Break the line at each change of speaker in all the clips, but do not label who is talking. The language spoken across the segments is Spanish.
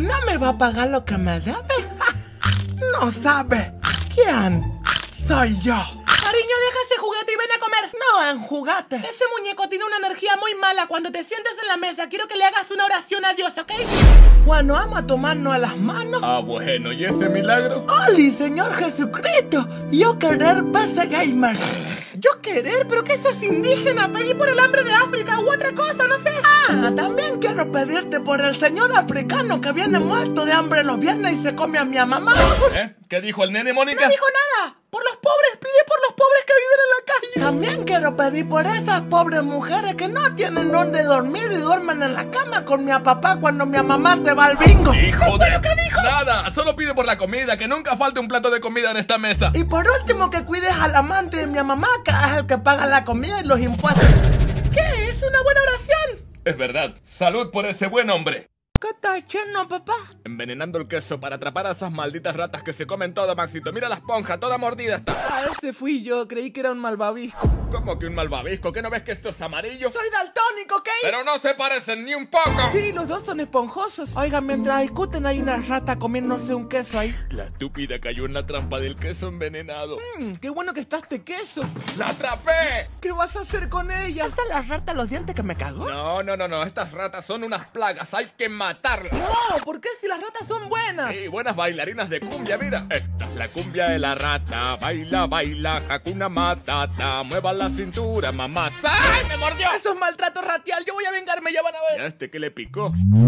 no me va a pagar lo que me debe. No sabe. ¿Quién? Soy yo.
Cariño, deja ese juguete y ven a comer.
No en juguete.
Ese muñeco tiene una energía muy mala. Cuando te sientes en la mesa, quiero que le hagas una oración a Dios, ¿ok?
Bueno, vamos a tomarnos a las manos.
Ah, bueno, ¿y ese milagro?
¡Oli, Señor Jesucristo! Yo querer PC Gamer.
¿Yo querer? ¿Pero qué sos indígena? Pedí por el hambre de África u otra cosa, no sé.
Ah, también quiero pedirte por el señor africano que viene muerto de hambre los viernes y se come a mi mamá.
¿Qué dijo el nene, Mónica?
No dijo nada. Por los pobres, pide por los pobres que viven en la calle.
También quiero pedir por esas pobres mujeres que no tienen dónde dormir y duermen en la cama con mi papá cuando mi mamá se va al bingo.
¡Hijo de...
¿Qué dijo?
Nada, solo pide por la comida, que nunca falte un plato de comida en esta mesa.
Y por último que cuides al amante de mi mamá, que es el que paga la comida y los impuestos.
¿Qué? ¿Es una buena oración?
Es verdad, salud por ese buen hombre.
¿Qué está haciendo, papá?
Envenenando el queso para atrapar a esas malditas ratas que se comen todo, Maxito. Mira la esponja, toda mordida está.
Ah, ese fui yo, creí que era un malvavisco.
¿Cómo que un malvavisco? ¿Qué no ves que esto es amarillo?
Soy daltónico, ¿ok?
Pero no se parecen ni un poco.
Sí, los dos son esponjosos. Oigan, mientras discuten hay una rata comiéndose un queso ahí.
La estúpida cayó en la trampa del queso envenenado.
Qué bueno que está este queso.
¡La atrapé!
¿Qué vas a hacer con ella? ¿Está la rata los dientes que me cagó?
No, estas ratas son unas plagas, hay que matarlas.
No, ¿por qué si las ratas son buenas?
Sí, buenas bailarinas de cumbia, mira. Esta es la cumbia de la rata. Baila, baila, Hakuna Matata. Mueva la cintura, mamá. ¡Ay, me mordió!
Eso es maltrato ratial. Yo voy a vengarme, ya van a ver.
¿Y a este qué le picó?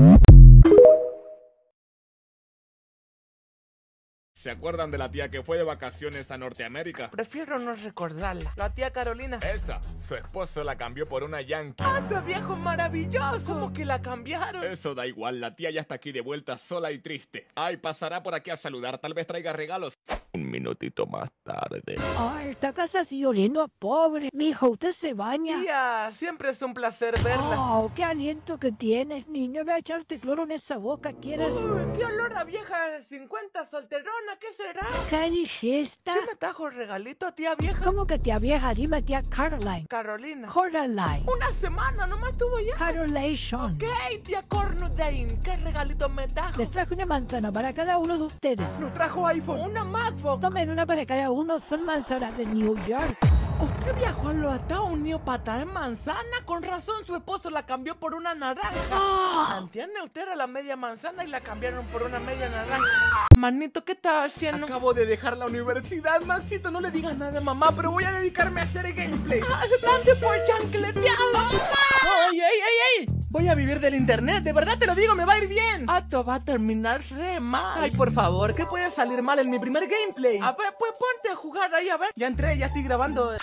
¿Se acuerdan de la tía que fue de vacaciones a Norteamérica?
Prefiero no recordarla. La tía Carolina.
Esa, su esposo la cambió por una yankee.
¡Ah, ese viejo maravilloso! ¿Cómo que la cambiaron?
Eso da igual, la tía ya está aquí de vuelta sola y triste. Ay, pasará por aquí a saludar, tal vez traiga regalos. Un minutito más tarde.
Ay, esta casa sigue oliendo a pobre. Mijo, usted se baña.
Tía, siempre es un placer verla.
Oh, qué aliento que tienes, niño. Ve a echarte cloro en esa boca, ¿quieres?
¡Qué olor a vieja de 50 solterona! ¿Qué será?
¿Qué dijiste?
¿Qué me trajo regalito, tía vieja?
¿Cómo que tía vieja? Dime tía Caroline.
Carolina.
Coraline.
Una semana nomás tuvo ya.
Carolation.
¿Qué, tía Cornudain? ¿Qué regalito me trajo?
Les traje una manzana para cada uno de ustedes.
Nos trajo iPhone. Una MacBook.
Tomen una para cada uno. Son manzanas de New York.
¿Usted viajó a los Estados Unidos para traer manzana? Con razón su esposo la cambió por una naranja. ¿Entiende? Usted era la media manzana y la cambiaron por una media naranja. Manito, ¿qué está haciendo?
Acabo de dejar la universidad, Maxito. No le digas nada a mamá, pero voy a dedicarme a hacer gameplay.
¡Adelante por chancleteado!
¡Ey, ey, ey, ey! Voy a vivir del internet, de verdad te lo digo, me va a ir bien.
Esto va a terminar re mal.
Ay, por favor, ¿qué puede salir mal en mi primer gameplay?
A ver, pues ponte a jugar ahí, a ver.
Ya entré, ya estoy grabando.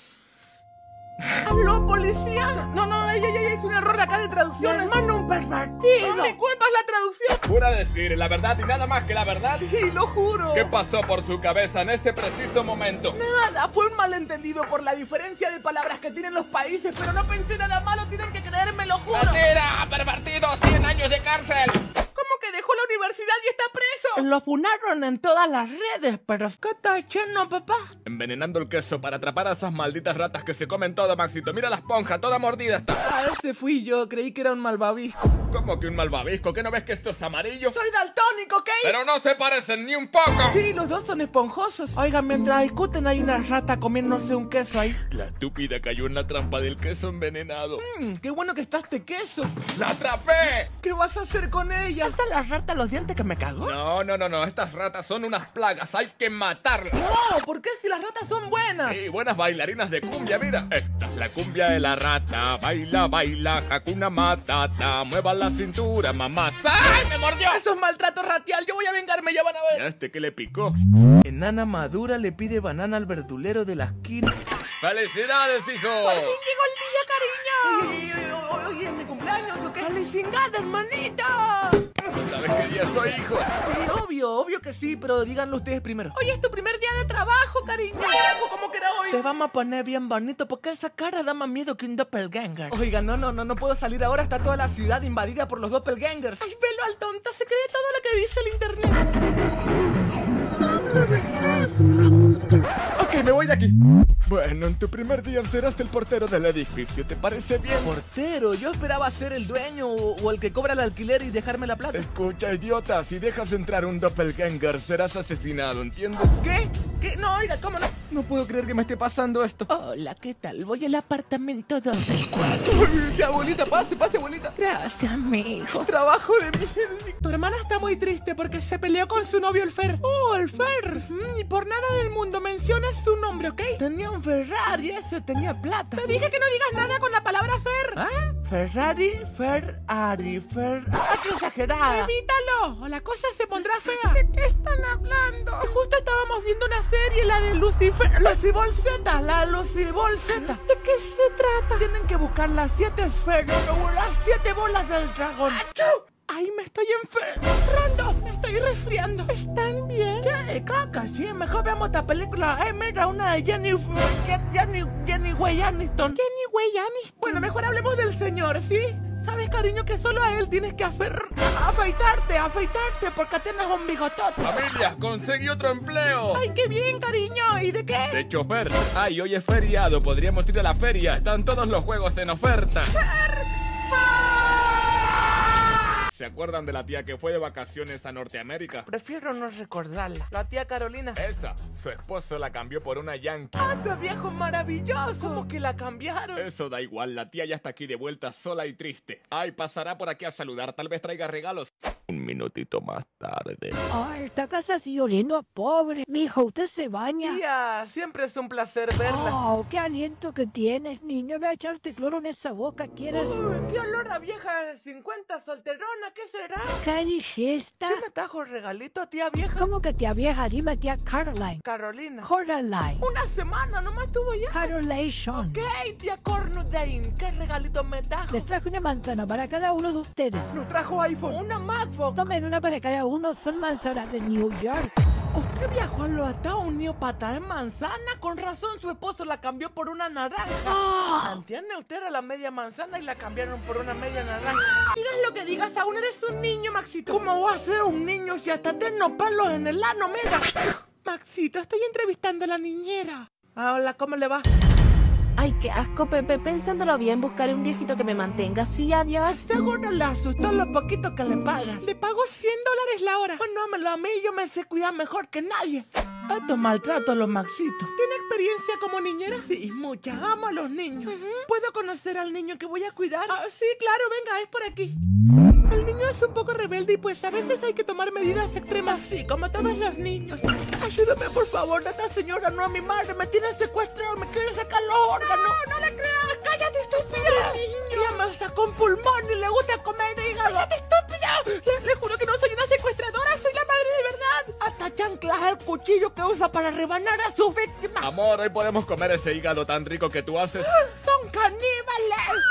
¡Habló, policía!
No, ey, es un error de acá de traducción.
¡Hermano, un pervertido!
No me culpas la traducción.
Jura decir la verdad y nada más que la verdad.
Sí, lo juro.
¿Qué pasó por su cabeza en este preciso momento?
Nada, fue un malentendido por la diferencia de palabras que tienen los países, pero no pensé nada malo, tienen que creerme, lo juro.
¡Mentira! ¡Pervertido! ¡100 años de cárcel!
¿Cómo que dejó la universidad y está preso?
Lo funaron en todas las redes, pero ¿qué está haciendo, papá?
Envenenando el queso para atrapar a esas malditas ratas que se comen todo, Maxito. Mira la esponja, toda mordida está.
Ah, ese fui yo, creí que era un malvavisco.
¿Cómo que un malvavisco? ¿Qué no ves que esto es amarillo?
Soy daltónico, ¿ok?
Pero no se parecen ni un poco.
Sí, los dos son esponjosos.
Oigan, mientras discuten hay una rata comiéndose un queso ahí.
La estúpida cayó en la trampa del queso envenenado.
Qué bueno que está este queso.
¡La atrapé!
¿Qué vas a hacer con ella?
¿Está la rata los dientes que me cagó?
No, estas ratas son unas plagas, hay que matarlas.
No, ¿por qué si las ratas son buenas?
Sí, buenas bailarinas de cumbia, mira. Esta es la cumbia de la rata. Baila, baila, Hakuna Matata. Mueva la cintura, mamá. ¡Ay, me mordió!
Eso es maltrato ratial, yo voy a vengarme, ya van a
¿Y
ver.
a este qué le picó?
Enana madura le pide banana al verdulero de la esquina.
¡Felicidades, hijo!
¡Por fin llegó el día, cariño! Oye, ¿es mi cumpleaños o qué?
¡Felicidades, hermanito!
¿Sabes qué día soy, hijo?
Sí, obvio que sí, pero díganlo ustedes primero. Hoy es tu primer día de trabajo, cariño. ¿Cómo que era hoy?
Te vamos a poner bien bonito porque esa cara da más miedo que un doppelganger.
Oiga, no puedo salir ahora, está toda la ciudad invadida por los doppelgangers. Ay, velo al tonto, se cree todo lo que dice el internet. Ok, me voy de
de aquí. Bueno, en tu primer día serás el portero del edificio, ¿te parece bien?
Portero, yo esperaba ser el dueño o el que cobra el alquiler y dejarme la plata.
Escucha, idiota, si dejas entrar un doppelganger serás asesinado, ¿entiendes?
¿Qué? ¿Qué? No, oiga, ¿cómo no? No puedo creer que me esté pasando esto.
Hola, ¿qué tal? Voy al apartamento 204.
Uy, abuelita, pase, abuelita.
Gracias, mijo.
Trabajo de mierda.
Tu hermana está muy triste porque se peleó con su novio el Fer. ¡Oh, el Fer! Y por nada del mundo mencionas su nombre, ¿ok? Tenía un Ferrari, ese tenía plata. Te dije que no digas nada con la palabra Fer. ¿Ah? Ferrari. ¡Ah, qué exagerada! ¡Evítalo! O la cosa se pondrá fea. ¿De qué están hablando? Justo estábamos viendo una serie, la de Lucifer. Lucibol Z, la Lucibol Z. ¿De qué se trata? Tienen que buscar las 7 esferas o las 7 bolas del dragón. ¡Achú! ¡Ay, me estoy enfermando! ¡Me estoy resfriando! ¿Están bien? ¿Qué? Caca, sí, mejor veamos esta película. Mira, una de Jenny Way Aniston. ¿Jenny Way Aniston? Bueno, mejor hablemos del señor, ¿sí? ¿Sabes, cariño, que solo a él tienes que afeitarte, porque tienes un bigotote?
Familia, conseguí otro empleo.
¡Ay, qué bien, cariño! ¿Y de qué?
De chofer. Ay, hoy es feriado, podríamos ir a la feria. Están todos los juegos en oferta. ¿Se acuerdan de la tía que fue de vacaciones a Norteamérica?
Prefiero no recordarla. La tía Carolina.
Esa, su esposo la cambió por una Yankee.
¡Ah, ese viejo maravilloso! ¿Cómo que la cambiaron?
Eso da igual, la tía ya está aquí de vuelta sola y triste. Ay, pasará por aquí a saludar, tal vez traiga regalos. Un minutito más tarde.
Ay, esta casa sigue oliendo a pobre. Mijo, ¿usted se baña?
Tía, siempre es un placer verla.
Oh, qué aliento que tienes, niño. Ve a echarte cloro en esa boca, ¿quieres?
¡Qué olor a vieja de 50 solterona! ¿Qué será?
¿Qué dijiste?
¿Qué me trajo regalito, tía vieja?
¿Cómo que tía vieja? Dime tía Caroline.
Carolina.
Coraline.
Una semana nomás tuvo ya.
Carolation.
Ok, tía Cornudain, ¿qué regalito me trajo?
Les traje una manzana para cada uno de ustedes.
Nos trajo iPhone.
Una MacBook.
Tomen una para cada uno, son manzanas de New York.
¿Usted viajó a los Estados Unidos para traer manzana? Con razón su esposo la cambió por una naranja. ¿Entiende? Usted era la media manzana y la cambiaron por una media naranja. Digas lo que digas, aún eres un niño, Maxito. ¿Cómo va a ser un niño si hasta tengo pelos en el ano, mira? Maxito, estoy entrevistando a la niñera. Hola, ¿cómo le va?
Ay, qué asco, Pepe. Pensándolo bien, buscaré un viejito que me mantenga. Sí, adiós.
Seguro le asustó lo poquito que le pagas. Le pago $100 la hora. Pues no, a mí yo me sé cuidar mejor que nadie. Esto maltrato a los Maxitos. ¿Tiene experiencia como niñera? Sí, mucha. Amo a los niños. ¿Puedo conocer al niño que voy a cuidar? Sí, claro, venga, es por aquí. El niño es un poco rebelde y pues a veces hay que tomar medidas extremas, sí, como todos los niños. Ayúdame, por favor, esta señora no a mi madre, me tiene secuestrado, me quiere sacar los órganos. No le creas, cállate, estúpida. Ella me sacó un pulmón y le gusta comer hígado. ¡Cállate, estúpida! Le juro que no soy una secuestradora, soy la madre de verdad. Hasta chanclas el cuchillo que usa para rebanar a su víctima.
Amor, hoy podemos comer ese hígado tan rico que tú haces.
¡Son caníbales!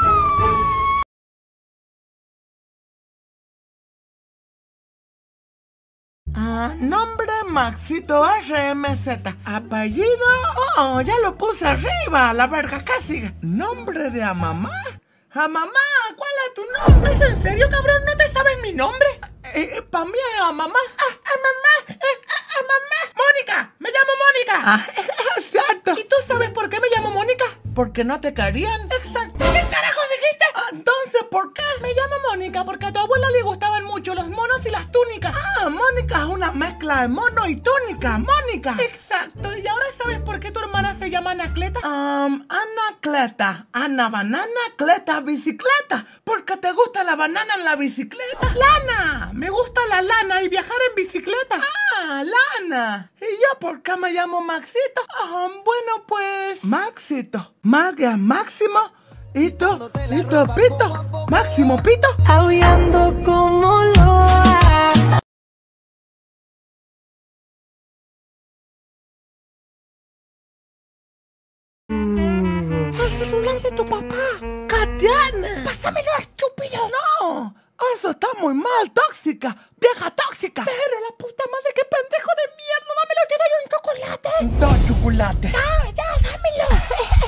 Nombre Maxito RMZ. Apellido, ya lo puse arriba, la verga, ¿qué sigue? Nombre de a mamá. ¿A mamá? ¿Cuál es tu nombre? ¿Es en serio, cabrón? ¿No te sabes mi nombre? Para mí a mamá. A mamá. Mónica, me llamo Mónica. Exacto. ¿Y tú sabes por qué me llamo Mónica? Porque no te querían. Exacto. ¿Qué carajo dijiste? Entonces, ¿por qué? Me llamo Mónica porque a tu abuela le gustaban mucho los monos y las túnicas. Mónica es una mezcla de mono y túnica. Mónica. Exacto. ¿Y ahora sabes por qué tu hermana se llama Anacleta? Anacleta. Ana banana, cleta bicicleta. Porque te gusta la banana en la bicicleta. Lana. Me gusta la lana y viajar en bicicleta. Lana. ¿Y yo por qué me llamo Maxito? Bueno, pues... Maxito. Magia Máximo. Hito, Pito. Máximo Pito.
Aullando como loa.
El celular de tu papá. ¡Catiana! ¡Pásamelo, estúpido! ¡No! Eso está muy mal, tóxica. ¡Vieja tóxica! Pero la puta madre, qué pendejo de mierda. ¡Dámelo, te doy un chocolate! ¡Dos chocolates! ¡Ya, dámelo!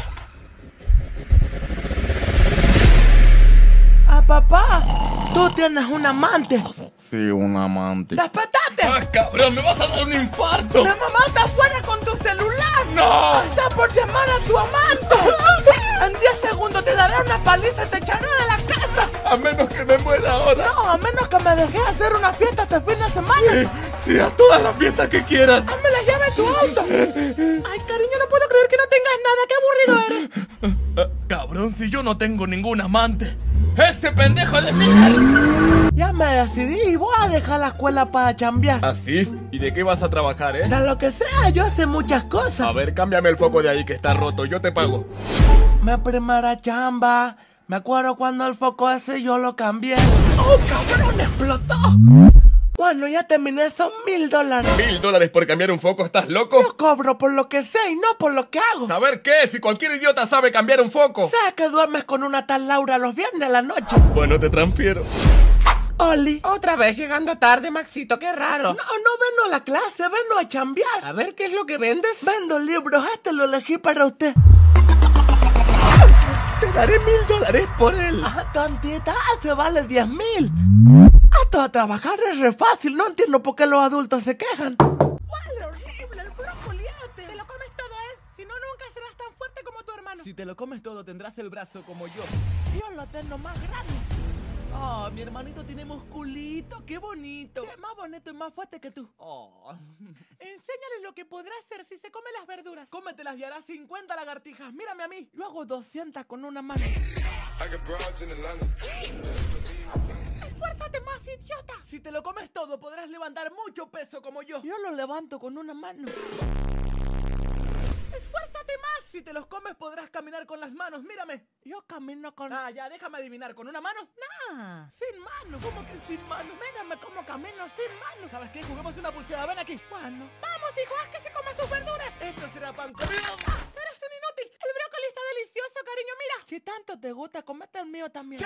Papá, tú tienes un amante.
Sí, un amante.
¡Despetate!
¡Ah, cabrón! ¡Me vas a dar un infarto!
¡La mamá está afuera con tu celular!
¡No!
¡Está por llamar a tu amante! En 10 segundos te daré una paliza y te echaré de la casa.
A menos que me muera ahora.
No, a menos que me dejes hacer una fiesta este fin de semana.
Sí, a todas las fiestas que quieras.
¡Hazme la llave de tu auto! Ay, cariño, no puedo creer que no tengas nada. ¡Qué aburrido eres!
Cabrón, si yo no tengo ningún amante. ¡Ese pendejo de mierda!
Ya me decidí y voy a dejar la escuela para chambear.
¿Ah, sí? ¿Y de qué vas a trabajar,
De lo que sea, yo sé muchas cosas.
A ver, cámbiame el foco de ahí que está roto, yo te pago.
Mi primera chamba. Me acuerdo cuando el foco ese yo lo cambié. ¡Oh, cabrón! ¡Explotó! Bueno, ya terminé, son $1000.
$1000 por cambiar un foco, ¿estás loco?
Yo cobro por lo que sé y no por lo que hago.
¿Saber qué? Si cualquier idiota sabe cambiar un foco.
Sé que duermes con una tal Laura los viernes a la noche.
Bueno, te transfiero.
Oli.
Otra vez llegando tarde, Maxito, qué raro.
No vengo a la clase, vengo a chambear.
A ver, ¿qué es lo que vendes?
Vendo libros, este lo elegí para usted.
Te daré $1000 por él.
Ah, tontita, se vale 10,000. Esto a trabajar es re fácil, no entiendo por qué los adultos se quejan. ¡Huele horrible el brócoli este!
Te lo comes todo, ¿eh? Si no, nunca serás tan fuerte como tu hermano.
Si te lo comes todo, tendrás el brazo como yo. Yo lo tengo más grande. Oh, mi hermanito tiene musculito, qué bonito. Sí, más bonito y más fuerte que tú. Oh.
Enséñale lo que podrá hacer si se come las verduras.
Cómetelas y harás 50 lagartijas. Mírame a mí. Yo hago 200 con una mano.
¡Esfuérzate más, idiota!
Si te lo comes todo, podrás levantar mucho peso como yo. Yo lo levanto con una mano.
¡Esfuérzate más!
Si te los comes, podrás caminar con las manos. Mírame. Yo camino con...
Ah, ya, déjame adivinar. ¿Con una mano?
Nah, sin mano. ¿Cómo que sin mano? Mírame cómo camino sin mano. ¿Sabes qué? Juguemos una pulseada. Ven aquí. Bueno.
¡Vamos, hijo! ¡Haz que se coma sus verduras!
Esto será pan comido.
¡Eres un inútil! El brócoli está delicioso, cariño, mira.
Si tanto te gusta, comete el mío también.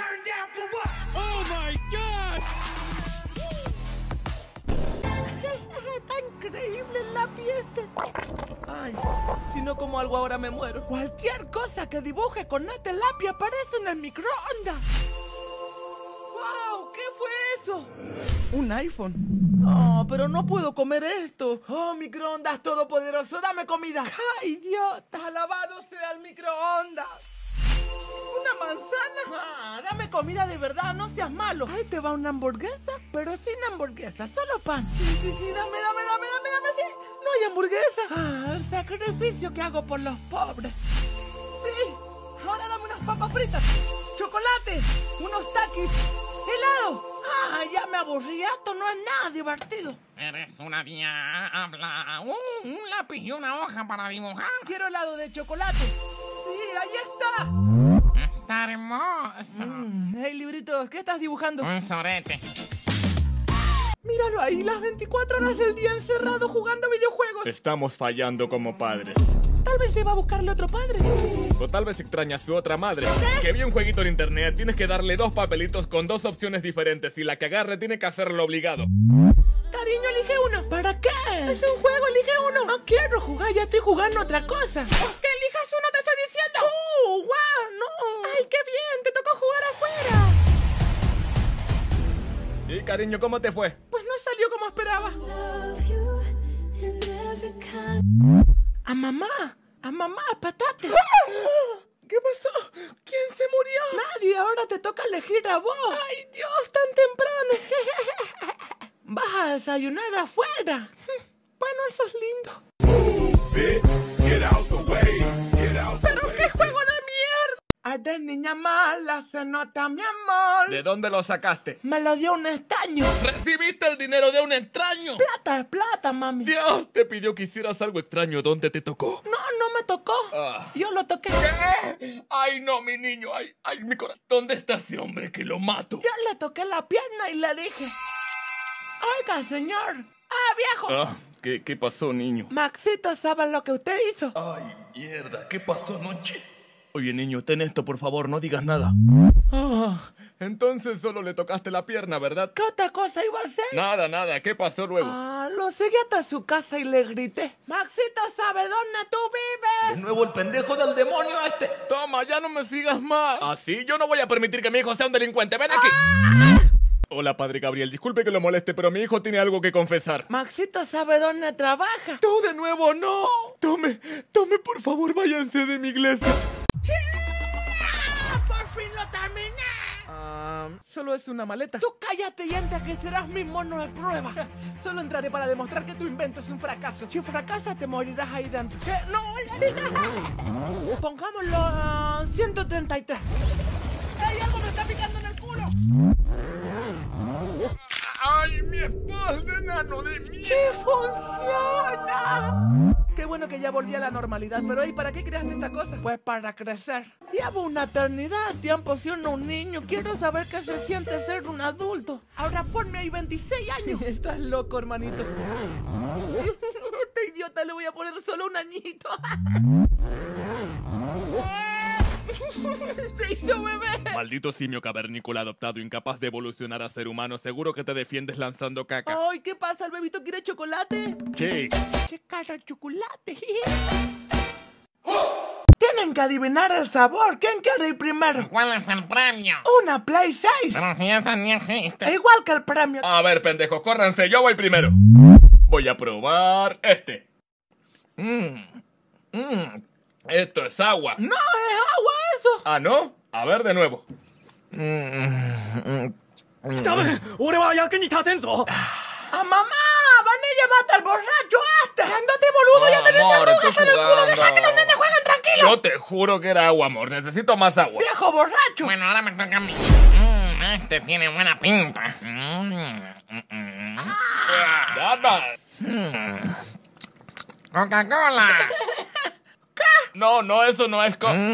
Está increíble la fiesta.
Ay, si no como algo ahora me muero. Cualquier cosa que dibuje con este lápiz aparece en el microondas. ¡Wow! ¿Qué fue eso?
Un iPhone.
Oh, pero no puedo comer esto. Oh, microondas todopoderoso, dame comida. ¡Ay, idiota! ¡Alabado sea el microondas! ¿Una manzana? Ah, dame comida de verdad, no seas malo. Ahí te va una hamburguesa, pero sin hamburguesa, solo pan. Sí, dame, sí. No hay hamburguesa. Ah, el sacrificio que hago por los pobres. Sí, ahora dame unas papas fritas, chocolate, unos taquis, helado. Ah, ya me aburrí, esto no es nada divertido.
Eres una diabla. Un lápiz y una hoja para dibujar.
Quiero helado de chocolate. Sí, ahí está.
Está hermoso.
Hey, libritos, ¿qué estás dibujando?
Un sorete.
Míralo ahí, las 24 horas del día encerrado jugando videojuegos.
Estamos fallando como padres.
Tal vez se va a buscarle otro padre.
O tal vez extraña a su otra madre. Que vi un jueguito en internet, tienes que darle 2 papelitos con 2 opciones diferentes y la que agarre tiene que hacerlo obligado.
Cariño, elige uno. ¿Para qué? Es un juego, elige uno. No quiero jugar, ya estoy jugando otra cosa.
¡Que elijas uno, te estoy diciendo!
¡Oh, wow, no!
¡Ay, qué bien! ¡Te tocó jugar afuera!
Y cariño, ¿cómo te fue?
Pues no salió como esperaba.
A mamá, patate.
¿Qué pasó? ¿Quién se murió?
Nadie, ahora te toca elegir a vos.
¡Ay, Dios, tan temprano!
Vas a desayunar afuera.
Bueno, eso es lindo. ¿Pero qué juego de mierda?
Ay, de niña mala se nota mi amor.
¿De dónde lo sacaste?
Me lo dio un extraño.
¿Recibiste el dinero de un extraño?
Plata es plata, mami.
Dios te pidió que hicieras algo extraño. ¿Dónde te tocó?
No me tocó. Yo lo toqué.
¿Qué? Ay, no, mi niño. Ay, mi corazón. ¿Dónde está ese hombre que lo mato?
Yo le toqué la pierna y le dije: oiga, señor. Ah, viejo.
¿Qué pasó, niño?
Maxito, ¿sabe lo que usted hizo?
Ay, mierda. ¿Qué pasó anoche? Oye, niño, ten esto, por favor. No digas nada. Entonces solo le tocaste la pierna, ¿verdad?
¿Qué otra cosa iba a hacer?
Nada. ¿Qué pasó luego?
Lo seguí hasta su casa y le grité: Maxito, ¿sabe dónde tú vives?
De nuevo el pendejo del demonio este. Toma, ya no me sigas más. Así yo no voy a permitir que mi hijo sea un delincuente. Ven aquí. Hola, padre Gabriel. Disculpe que lo moleste, pero mi hijo tiene algo que confesar.
Maxito sabe dónde trabaja.
¡Tú de nuevo no! Tome, por favor, váyanse de mi iglesia.
¡Por fin lo terminé!
Solo es una maleta.
Tú cállate y entra que serás mi mono de prueba.
Solo entraré para demostrar que tu invento es un fracaso.
Si fracasas te morirás ahí dentro. ¿Qué? No, pongámoslo a 133.
¡Ay, algo me está picando en el culo!
¡Ay, mi espalda, enano de mierda!
¡Sí funciona!
Qué bueno que ya volví a la normalidad, pero ¿y para qué creaste esta cosa?
Pues para crecer. Llevo una eternidad de tiempo siendo un niño. Quiero saber qué se siente ser un adulto. Ahora ponme ahí 26 años.
Estás loco, hermanito. Este idiota le voy a poner solo un añito. ¡Se hizo bebé!
Maldito simio cavernícola adoptado, incapaz de evolucionar a ser humano. Seguro que te defiendes lanzando caca.
¡Ay, qué pasa! ¿El bebito quiere chocolate?
Sí.
¡Qué cara de chocolate! Tienen que adivinar el sabor. ¿Quién quiere ir primero?
¿Cuál es el premio?
Una Play 6.
Pero si esa ni existe.
Igual que el premio.
A ver, pendejos, córranse, yo voy primero. Voy a probar este. Esto es agua.
No es agua eso.
¿Ah, no? A ver de nuevo.
¡Ah, mamá! ¡Van a llevarte al borracho este! ¡Ándate, boludo! ¡Ya tenés
amor,
drogas
estoy
en el culo! ¡Deja
jugando.
que los nenes jueguen tranquilos!
Yo te juro que era agua, amor. Necesito más agua.
¡Viejo borracho!
Bueno, ahora me toca a mí. Este tiene buena pinta.
Dame.
Coca-Cola.
No, eso no es
¡Bro,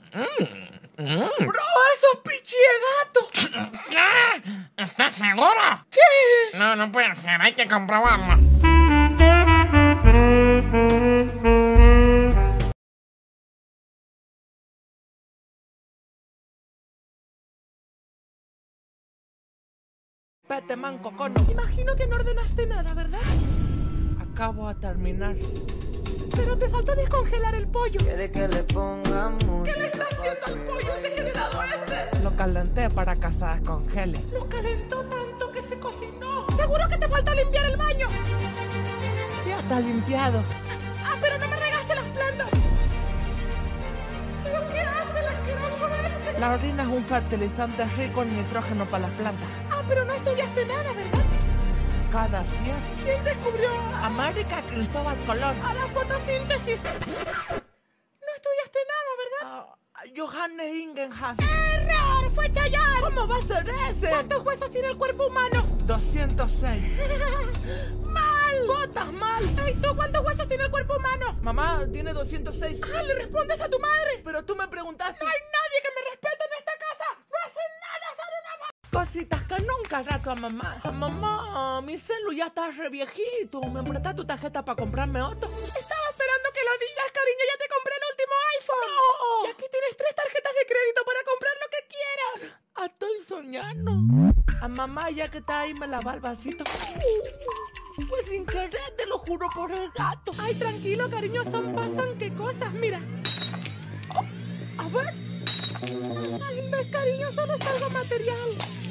eso es pichi de gato!
¿Qué? ¿Estás seguro?
¡Sí!
No puede ser. Hay que comprobarlo.
Vete, manco, cono.
Imagino que no ordenaste nada, ¿verdad?
Acabo de terminar.
Pero te faltó descongelar el pollo.
Quiere que le pongamos.
¿Qué le está haciendo al pollo degenerado este?
Lo calenté para que se descongele.
Lo calentó tanto que se cocinó. Seguro que te falta limpiar el baño.
Ya está limpiado.
Ah, pero no me regaste las plantas. ¿Pero qué hace el asqueroso este?
La orina es un fertilizante rico en nitrógeno para las plantas.
Ah, pero no estudiaste nada, ¿verdad?
Cada 100.
¿Quién descubrió
América Cristóbal Colón.
a la fotosíntesis? No estudiaste nada, ¿verdad?
Johannes Ingenhas.
¡Error! ¡Fue Chayanne!
¿Cómo va a ser ese?
¿Cuántos huesos tiene el cuerpo humano?
206.
¡Mal!
¡Votas mal!
¿Y tú cuántos huesos tiene el cuerpo humano?
Mamá, tiene 206.
¡Ah, le respondes a tu madre!
Pero tú me preguntaste.
¡No hay nadie que me respete en esta casa! ¡No hacen nada! ¡Son una...
Cositas que nunca rato a mamá. Mamá, mi celu ya está re viejito. ¿Me prestas tu tarjeta para comprarme otro?
Estaba esperando que lo digas, cariño. Ya te compré el último iPhone.
No.
Y aquí tienes 3 tarjetas de crédito para comprar lo que quieras.
Estoy soñando. A mamá, ya que está ahí, me lava el vasito. Pues sin querer, te lo juro por el gato.
Ay, tranquilo, cariño. Pasan qué cosas. Mira.
Oh, a ver.
Ay, ves, cariño. Solo es algo material.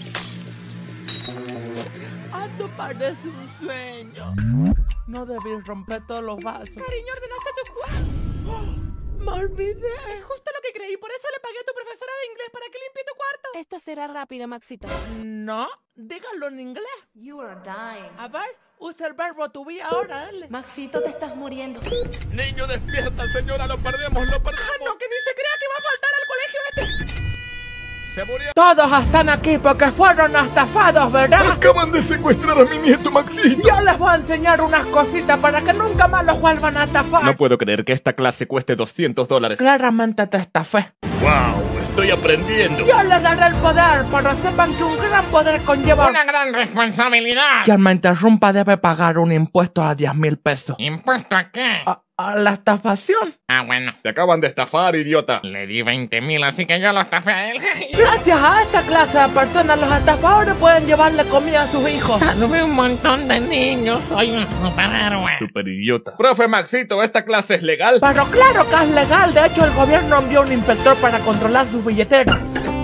Esto parece un sueño. No debí romper todos los vasos.
Cariño, ordenaste tu cuarto.
Me olvidé.
Es justo lo que creí. Por eso le pagué a tu profesora de inglés para que limpie tu cuarto.
Esto será rápido, Maxito.
No, dígalo en inglés.
You are dying.
A ver, usa el verbo to be ahora, dale.
Maxito, te estás muriendo.
Niño, despierta, señora, lo perdemos.
Ah, no, que ni se crea que va a faltar al colegio este.
Se murió.
Todos están aquí porque fueron estafados, ¿verdad?
Acaban de secuestrar a mi nieto Maxito.
Yo les voy a enseñar unas cositas para que nunca más los vuelvan a estafar.
No puedo creer que esta clase cueste $200.
Claramente te estafé.
¡Wow! Estoy aprendiendo.
Yo les daré el poder, pero sepan que un gran poder conlleva...
Una gran responsabilidad.
Quien me interrumpa debe pagar un impuesto a 10,000 pesos.
¿Impuesto a qué?
¿A la estafación?
Ah, bueno.
Te acaban de estafar, idiota.
Le di 20,000, así que yo lo estafé a él.
Gracias a esta clase de personas, los estafadores pueden llevarle comida a sus hijos.
Salvé un montón de niños. Soy un superhéroe.
Super idiota. Profe Maxito, ¿esta clase es legal?
Pero claro que es legal. De hecho, el gobierno envió un inspector para controlar sus billeteras.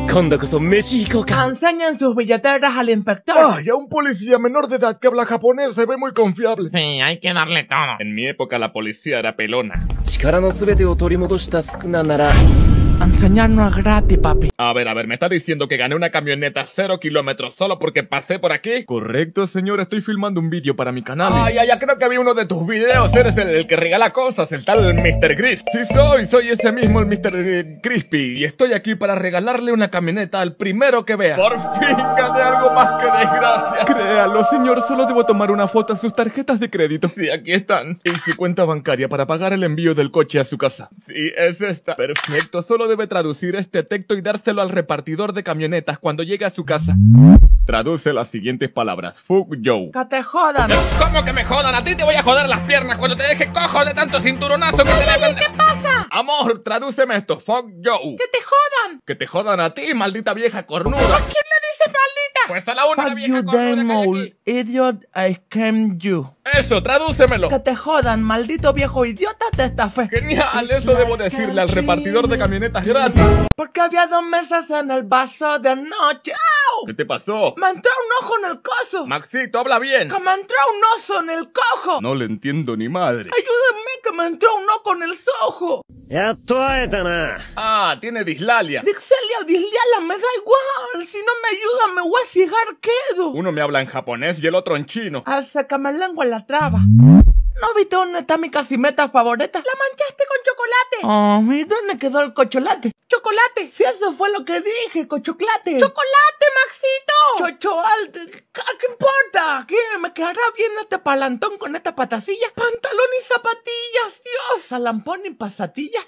今度こそ飯行こうか。
Enseñen sus billeteras al inspector.
Ay, a un policía menor de edad que habla japonés se ve muy confiable.
Sí, hay que darle todo.
En mi época la policía era pelona.
力の全てを取り戻したスクナなら
Enseñar no es gratis, papi.
A ver, ¿me está diciendo que gané una camioneta 0 kilómetros solo porque pasé por aquí? Correcto, señor, estoy filmando un vídeo para mi canal. Ay, ya creo que vi uno de tus videos. Eres el que regala cosas, el tal Mr. Gris. Sí soy ese mismo, el Mr. Crispy. Y estoy aquí para regalarle una camioneta al primero que vea. Por fin gané algo más que desgracia. Créalo, señor, solo debo tomar una foto a sus tarjetas de crédito. Sí, aquí están. Y su cuenta bancaria para pagar el envío del coche a su casa. Sí, es esta. Perfecto, solo debe traducir este texto y dárselo al repartidor de camionetas cuando llegue a su casa. Traduce las siguientes palabras. Fuck you.
Que te jodan.
¿Cómo que me jodan? A ti te voy a joder las piernas cuando te deje cojo de tanto cinturonazo que te le...
¿Qué pasa?
Amor, tradúceme esto. Fuck you.
Que te jodan.
Que te jodan a ti, maldita vieja cornuda.
¿A quién le dices maldita?
Pues a la única
Fuck
vieja
you,
cornuda que hay
Demol.
aquí.
Idiot, I scam you.
Eso, tradúcemelo.
Que te jodan, maldito viejo idiota, te estafé.
Genial, eso debo decirle al repartidor de camionetas gratis.
Porque había 2 mesas en el vaso de anoche. ¡Au!
¿Qué te pasó?
Me entró un ojo en el coso.
Maxito, habla bien.
Que me entró un oso en el cojo.
No le entiendo ni madre.
Ayúdenme que me entró un ojo en el sojo.
やっと会えたな。
Ah, tiene dislalia.
Dixelia o Disliala, me da igual. Si no me ayudan, me voy a cigar quedo.
Uno me habla en japonés y el otro en chino.
Hasta que me lengua la traba. ¿No viste dónde está mi casimeta favorita? La manchaste con chocolate. Oh, ¿y dónde quedó el cocholate? Chocolate. Si eso fue lo que dije, cochocolate. Chocolate, Maxito. Chochoalte. ¿Qué importa? ¿Qué? ¿Me quedará bien este palantón con esta patacilla? Pantalón y zapatillas, Dios. Salampón y pasatillas.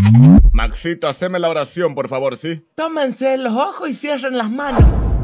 Maxito, haceme la oración, por favor, ¿sí?
Tómense los ojos y cierren las manos.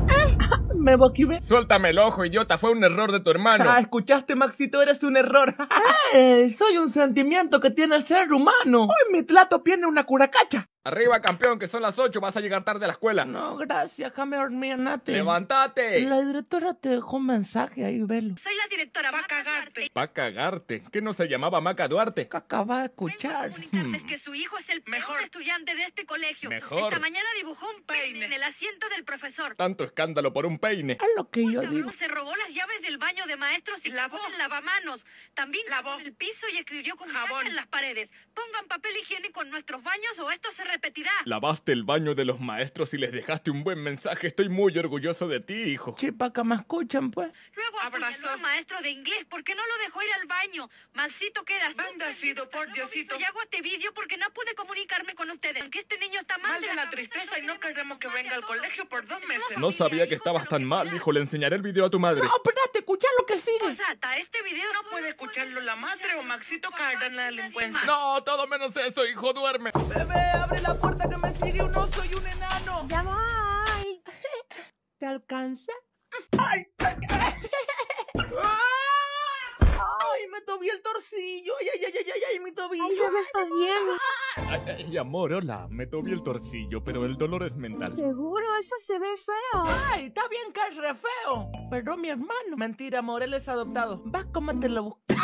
Me boquivé.
Suéltame el ojo, idiota, fue un error de tu hermano.
Ah, escuchaste, Maxito, eres un error. Soy un sentimiento que tiene el ser humano. Hoy mi plato tiene una curacacha.
Arriba, campeón, que son las 8, vas a llegar tarde a la escuela.
No, gracias, déjame dormir, Nate.
¡Levántate!
La directora te dejó un mensaje, ahí velo.
Soy la directora, va a cagarte.
Va a cagarte. ¿Qué no se llamaba Maca Duarte?
Que acaba de escuchar.
Comunicarles que su hijo es el mejor estudiante de este colegio.
Mejor.
Esta mañana dibujó un peine en el asiento del profesor.
Tanto escándalo por un peine.
Es lo que yo digo.
Se robó las llaves del baño de maestros y lavó el lavamanos. También lavó el piso y escribió con jabón en las paredes. Pongan papel higiénico en nuestros baños o esto se repetirá.
Lavaste el baño de los maestros y les dejaste un buen mensaje. Estoy muy orgulloso de ti, hijo.
Chipa, que me escuchen, pues.
Luego apuñaló al maestro de inglés porque no lo dejó ir al baño. Malcito queda.
Bendecido por Diosito.
Y hago este vídeo porque no pude comunicarme con ustedes. Aunque este niño está mal
Mal de la tristeza y no queremos que venga al colegio por 2 meses.
No sabía que estabas tan mal, hijo. Le enseñaré el video a tu madre.
No, espérate, escucha lo que sigue.
Posata, este video
No puede escucharlo la madre o Maxito caerá en la delincuencia.
No, todo menos eso, hijo. Duerme.
Bebé, abre la puerta que me sigue un oso y un enano.
Ya voy.
¿Te alcanza? ¡Ay! ¡Ay, me tobié el torcillo! ¡Ay, mi tobillo!
Ay, bebé, ¿estás bien?
Ay, amor, hola. Me tobié el torcillo, pero el dolor es mental.
Seguro, eso se ve feo.
¡Ay, está bien que es re feo! Pero mi hermano. Mentira, amor, él es adoptado. Vas, cómetelo buscar.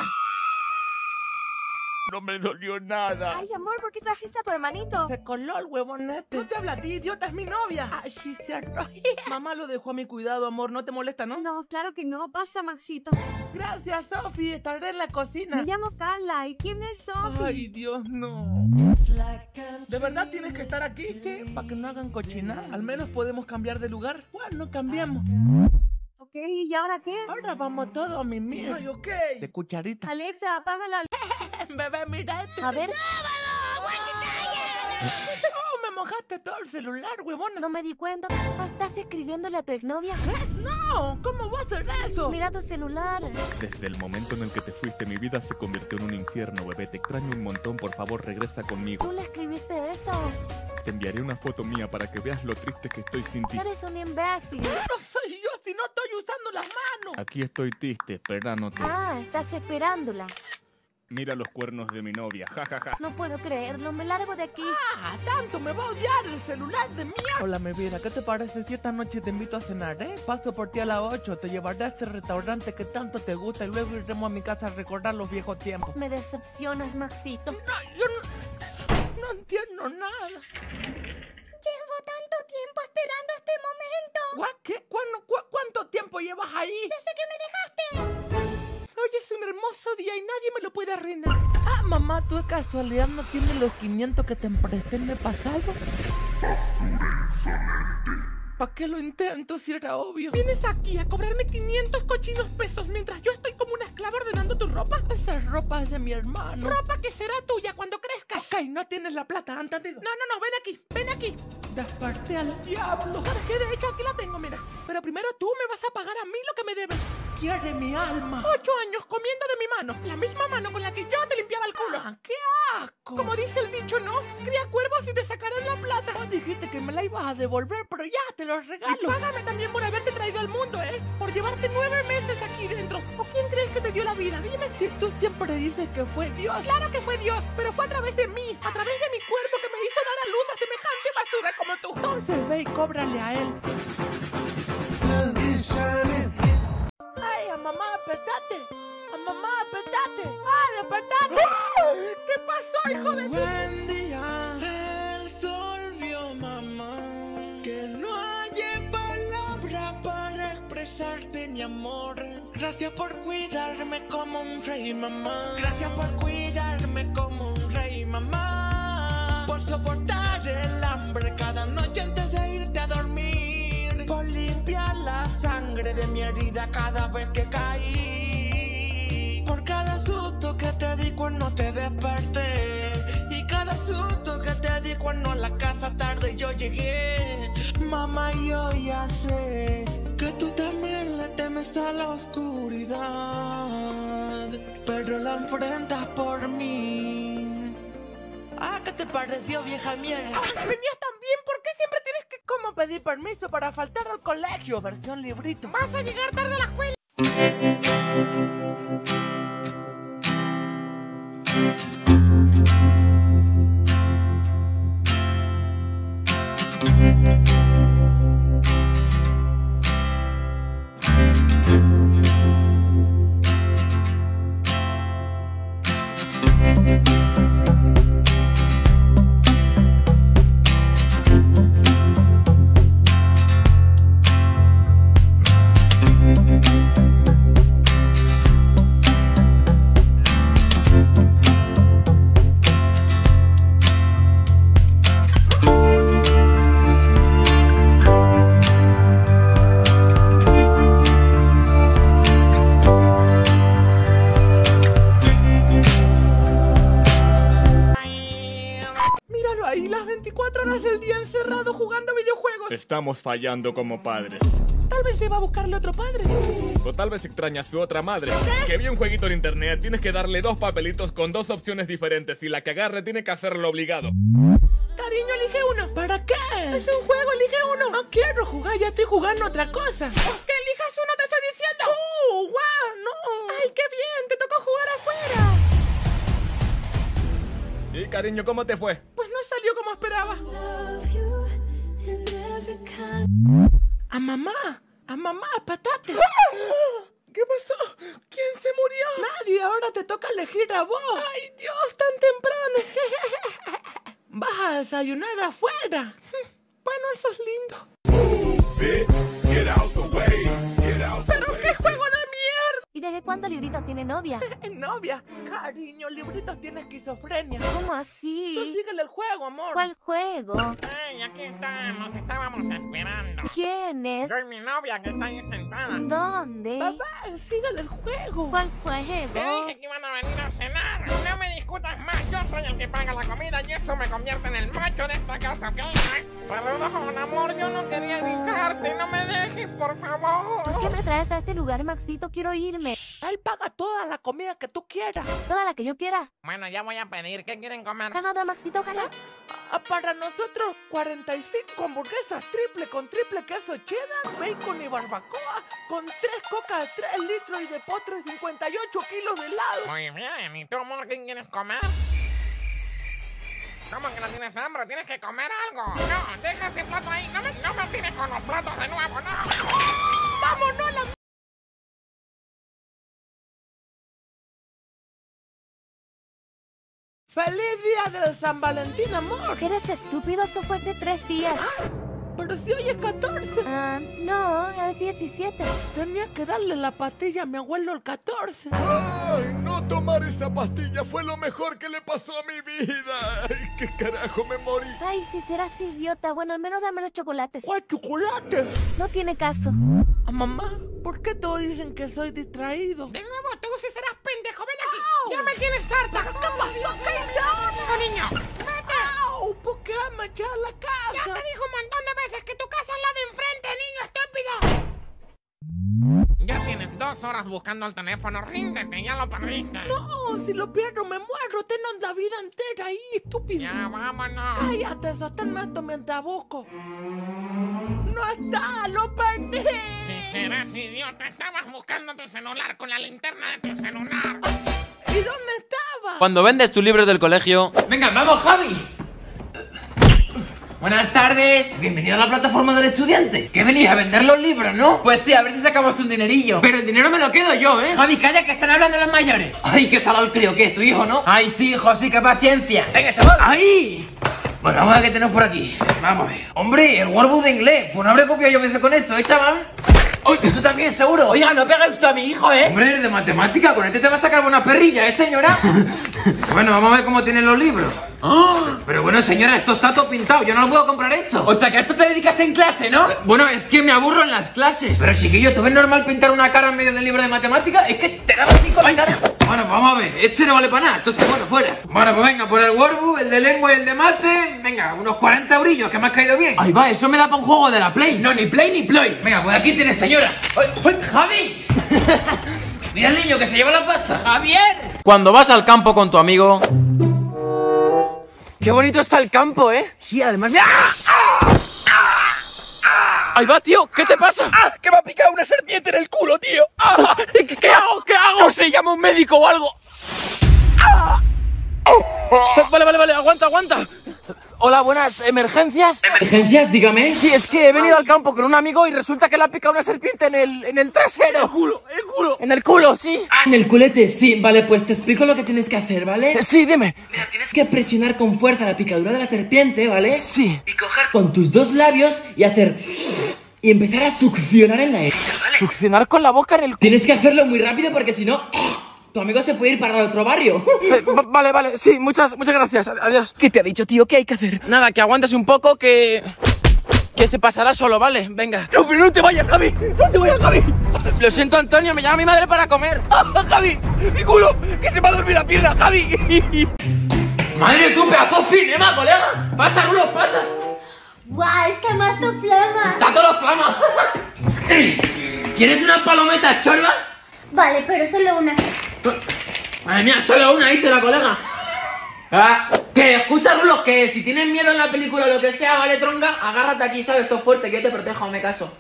No me dolió nada.
Ay, amor, ¿por qué trajiste a tu hermanito?
Se coló el huevonete. No te habla a ti, idiota, es mi novia. Ay, sí, cierto. Mamá lo dejó a mi cuidado, amor. No te molesta, ¿no?
No, claro que no. Pasa, Maxito.
Gracias, Sofi. Estaré en la cocina.
Me llamo Carla. ¿Y quién es Sofi?
Ay, Dios, no. ¿De verdad tienes que estar aquí? ¿Qué? Para que no hagan cochinada. Al menos podemos cambiar de lugar. Bueno, cambiamos.
Ok, ¿y ahora qué?
Ahora vamos todos a mi mío. Ay, ok. De cucharita.
Alexa, apaga la...
Bebé, mira este.
A ver.
Oh, me mojaste todo el celular, huevona.
No me di cuenta. ¿Estás escribiéndole a tu exnovia?
No, ¿cómo voy a hacer eso?
Mira tu celular.
Desde el momento en el que te fuiste, mi vida se convirtió en un infierno, bebé. Te extraño un montón. Por favor, regresa conmigo.
¿Tú le escribiste eso?
Te enviaré una foto mía para que veas lo triste que estoy sin ti.
Eres un imbécil.
No soy yo si no estoy usando las manos.
Aquí estoy triste, esperándote.
Ah, estás esperándola.
Mira los cuernos de mi novia, jajaja.
No puedo creerlo, me largo de aquí.
Ah, tanto me va a odiar el celular de mierda. Hola, mi vida, ¿qué te parece si esta noche te invito a cenar, Paso por ti a las 8, te llevaré a este restaurante que tanto te gusta y luego iremos a mi casa a recordar los viejos tiempos.
Me decepcionas, Maxito.
No, yo no entiendo nada.
Llevo tanto tiempo esperando
esperando este momento.
¿Qué? ¿Cuánto tiempo llevas ahí?
Desde que me dejaste.
Hoy es un hermoso día y nadie me lo puede arruinar. Ah, mamá, ¿tú de casualidad no tienes los 500 que te presté el mes pasado? ¿Para qué lo intento si era obvio? Vienes aquí a cobrarme 500 cochinos pesos mientras yo estoy como una esclava ordenando tu ropa. Esa ropa es de mi hermano. Ropa que será tuya cuando crezcas. Ok, no tienes la plata, ¿entendido? No, ven aquí. Desperté al diablo. ¿Sabes qué? De hecho, aquí la tengo, mira. Pero primero tú me vas a pagar a mí lo que me debes. Quiere mi alma. 8 años comiendo de mi mano. La misma mano con la que yo te limpiaba el culo. ¡Qué asco! Como dice el dicho, ¿no? Cría cuervos y te sacarán la plata. No dijiste que me la ibas a devolver, pero ya, te lo regalo. Y págame también por haberte traído al mundo, ¿eh? Por llevarte 9 meses aquí dentro. ¿O quién crees que te dio la vida? Dime. Si tú siempre dices que fue Dios. Claro que fue Dios, pero fue a través de mí. A través de mi cuerpo que me hizo dar a luz a semejante basura como tú. Entonces ve y cóbrale a él. ¡Ay, a mamá, apretate! ¡A mamá, apretate! ¡Ah, despertate! ¿Qué pasó, hijo de tu...? Buen día, el sol vio, mamá, que no hallé palabra para expresarte mi amor. Gracias por cuidarme como un rey, mamá. Gracias por cuidarme como un rey, mamá. Por soportar el hambre cada noche antes de irte a dormir. Por limpiar la sangre de mi herida cada vez que caí. Por cada susto que te di cuando te desperté. Y cada susto que te di cuando a la casa tarde yo llegué. Mamá, yo ya sé que tú también le temes a la oscuridad, pero la enfrentas por mí. Ah, ¿qué te pareció, vieja mierda? ¿Venías tan bien? ¿Por qué siempre tienes que cómo pedir permiso para faltar al colegio? Versión librito. Vas a llegar tarde a la escuela. Ahí las 24 horas del día encerrado jugando videojuegos.
Estamos fallando como padres.
Tal vez se va a buscarle otro padre.
O tal vez extraña a su otra madre. Que vi un jueguito en internet, tienes que darle 2 papelitos con 2 opciones diferentes y la que agarre tiene que hacerlo obligado.
Cariño, elige uno. ¿Para qué? Es un juego, elige uno. No quiero jugar, ya estoy jugando otra cosa. Que elijas uno, te estoy diciendo. ¡Wow! ¡No! ¡Ay, qué bien! Te tocó jugar afuera.
Y cariño, ¿cómo te fue?
Pues no salió como esperaba. A mamá, patate. ¿Qué pasó? ¿Quién se murió? Nadie, ahora te toca elegir a vos. ¡Ay, Dios, tan temprano! Vas a desayunar afuera. Bueno, eso es lindo. ¿Pero qué juego de mierda?
¿Y desde cuándo Libritos tiene novia?
¿Novia? Cariño, Libritos tiene esquizofrenia.
¿Cómo así?
Tú síguele el juego, amor.
¿Cuál juego?
¡Ey, aquí estamos! Estábamos esperando.
¿Quién es?
Soy mi novia que está ahí sentada.
¿Dónde?
Papá, síguele el juego.
¿Cuál
Te
juego?
dije que iban a venir a cenar. No me discutas más, yo soy el que paga la comida y eso me convierte en el macho de esta casa, ¿ok? Perdón, amor, yo no quería gritarte. No me dejes, por favor.
¿Por qué me traes a este lugar, Maxito? Quiero irme.
Él paga toda la comida que tú quieras.
Toda la que yo quiera.
Bueno, ya voy a pedir. ¿Qué quieren comer?
Ganado, Maxito, ojalá.
Para nosotros, 45 hamburguesas triple con triple queso cheddar, bacon y barbacoa, con 3 cocas, 3 litros y de postre 58 kilos de helado.
Muy bien. ¿Y tú, amor, qué quieres comer? ¿Cómo que no tienes hambre? Tienes que comer algo. No, deja ese plato ahí. No me tires con los platos de nuevo, no.
¡Vámonos a la... ¡Feliz día de San Valentín, amor!
¿Eres estúpido? Eso fue hace 3 días.
Pero si hoy es 14.
No, es 17.
Tenía que darle la pastilla a mi abuelo el 14.
Ay, no tomar esa pastilla fue lo mejor que le pasó a mi vida. Ay, qué carajo, me morí.
Ay, si serás idiota. Bueno, al menos dame los chocolates.
¿Cuál chocolate?
No tiene caso.
Mamá, ¿por qué todos dicen que soy distraído?
De nuevo, tú sí serás pendejo. Ven aquí. Ya me tienes harta. ¿Qué pasó? ¿Qué hizo, niño? Vete.
¡Au! ¿Por qué me echar a la casa?
Ya te dijo un montón de veces que tu casa es la de enfrente, niño estúpido. Ya tienes 2 horas buscando el teléfono. Ríndete, ya lo perdiste.
No, si lo pierdo me muero. Tengo la vida entera ahí, estúpido.
Ya, vámonos.
Cállate, sosténme esto mientras busco. No está, lo perdí.
Si serás idiota, estabas buscando tu celular con la linterna de tu celular.
¿Y dónde estaba?
Cuando vendes tus libros del colegio...
Venga, vamos, Javi. Buenas tardes.
Bienvenido a la plataforma del estudiante. ¿Qué venís a vender los libros, no?
Pues sí, a ver si sacamos un dinerillo. Pero el dinero me lo quedo yo, ¿eh? Javi, calla, que están hablando los mayores.
Ay, qué salado el crío, ¿qué es tu hijo, no?
Ay, sí, hijo, sí, qué paciencia.
Venga, chaval.
¡Ay!
Bueno, vamos a ver qué tenemos por aquí. Vamos a ver. Hombre, el Wordbook de inglés. Pues no habré copiado yo veces con esto, ¿eh, chaval?
Uy,
¿Tú también, seguro?
Oiga, no pega usted a mi hijo, ¿eh?
Hombre, de matemática, con este te va a sacar buena perrilla, ¿eh, señora? Bueno, vamos a ver cómo tienen los libros. Pero bueno, señora, esto está todo pintado, yo no lo puedo comprar esto.
O sea, que a esto te dedicas en clase, ¿no? Bueno, es que me aburro en las clases.
Pero chiquillo, ¿tú ves normal pintar una cara en medio del libro de matemáticas? Es que te daba así con la cara. Bueno, vamos a ver, este no vale para nada, entonces bueno, fuera. Bueno, pues venga, por el Wordbook, el de lengua y el de mate. Venga, unos 40 eurillos, que me has caído bien.
Ahí va, eso me da para un juego de la Play. No, ni Play ni Play.
Venga, pues aquí tienes, señora.
¡Ay, Javi!
Mira el niño que se lleva la pasta.
¡Javier!
Cuando vas al campo con tu amigo...
¡Qué bonito está el campo, eh! Sí, además...
¡Ahí va, tío! ¿Qué te pasa?
¡Ah! ¡Que me ha picado una serpiente en el culo, tío! ¡Ah! ¿Qué hago? ¿Qué hago? No sé, llama a un médico o algo. ¡Ah!
Vale, aguanta.
Hola, buenas, ¿emergencias?
¿Emergencias? Dígame.
Sí, es que he venido al campo con un amigo y resulta que le ha picado una serpiente en el trasero.
El culo.
En el culo, sí.
Ah, en el culete, sí. Vale, pues te explico lo que tienes que hacer, ¿vale?
Sí, dime.
Mira, tienes que presionar con fuerza la picadura de la serpiente, ¿vale?
Sí.
Y coger con tus 2 labios y hacer... Y empezar a succionar en la herida, ¿vale?
Succionar con la boca en el...
Tienes que hacerlo muy rápido porque si no... Tu amigo se puede ir para el otro barrio.
Vale, sí, muchas gracias, adiós. ¿Qué te ha dicho, tío? ¿Qué hay que hacer? Nada, que aguantes un poco, que se pasará solo, ¿vale? Venga.
No, pero no te vayas, Javi. No te vayas, Javi.
Lo siento, Antonio, me llama mi madre para comer.
Javi, mi culo, que se me ha dormido la pierna, Javi. Madre, tú, pedazo cinema, colega. Pasa, Rulo, pasa.
¡Guau! ¡Está mazo flama!
Está todo flama. ¿Quieres una palometa chorba?
Vale, pero solo una.
Madre mía, solo una, dice la colega. Que escucha, Rulo, que si tienes miedo en la película o lo que sea, vale, tronca, agárrate aquí, ¿sabes? Esto es fuerte, que yo te protejo, me caso.